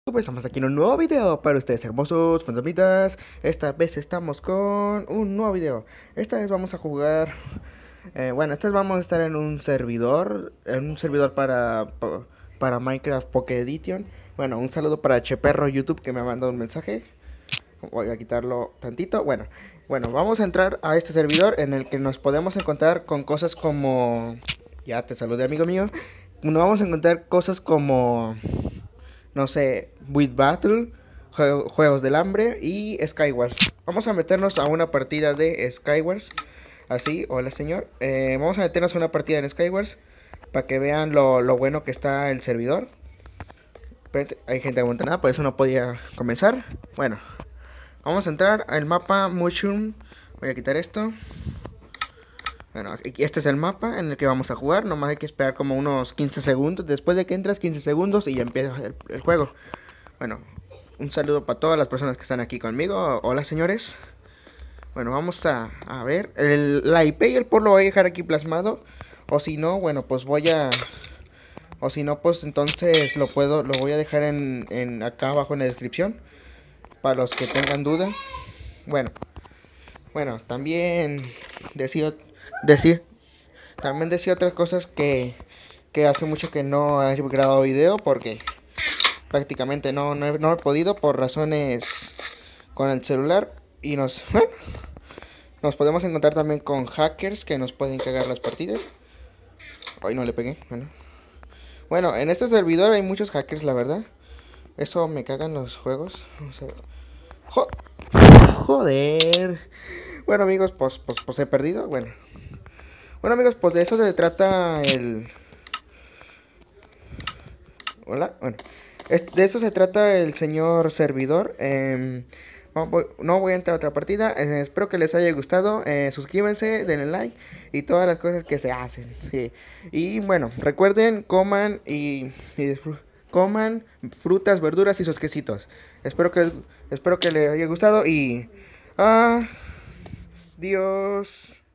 Pues estamos aquí en un nuevo video para ustedes, hermosos fantasmitas. Esta vez estamos con un nuevo video. Esta vez vamos a jugar. Esta vez vamos a estar en un servidor para Minecraft Pocket Edition. Bueno, un saludo para Cheperro YouTube que me ha mandado un mensaje. Voy a quitarlo tantito. Bueno, vamos a entrar a este servidor en el que nos podemos encontrar con cosas como. Ya te saludé, amigo mío. Nos vamos a encontrar cosas como, no sé, With Battle, Juegos del Hambre y Skywars. Vamos a meternos a una partida de Skywars. Así, hola señor. Vamos a meternos a una partida en Skywars para que vean lo bueno que está el servidor. Espérate, hay gente que pregunta nada, por eso no podía comenzar. Bueno, vamos a entrar al mapa Mushroom. Voy a quitar esto. Bueno, este es el mapa en el que vamos a jugar. Nomás hay que esperar como unos 15 segundos. Después de que entras 15 segundos y ya empieza el juego. Bueno, un saludo para todas las personas que están aquí conmigo. Hola señores. Bueno, vamos a ver. La IP y el port lo voy a dejar aquí plasmado. O si no, bueno, pues o si no, pues entonces lo voy a dejar en acá abajo en la descripción. Para los que tengan duda. Bueno, también decir, decir, también decir otras cosas que hace mucho que no he grabado video porque prácticamente no he podido por razones con el celular y nos podemos encontrar también con hackers que nos pueden cagar las partidas. Hoy no le pegué, bueno, en este servidor hay muchos hackers, la verdad. Eso me cagan los juegos. O sea, jo joder. Bueno amigos, pues he perdido. Bueno amigos, pues de eso se trata el. Hola, bueno. De eso se trata el señor servidor. No voy a entrar a otra partida. Espero que les haya gustado. Suscríbanse, denle like y todas las cosas que se hacen. Sí. Y bueno, recuerden, coman frutas, verduras y sus quesitos. Espero que les haya gustado y adiós.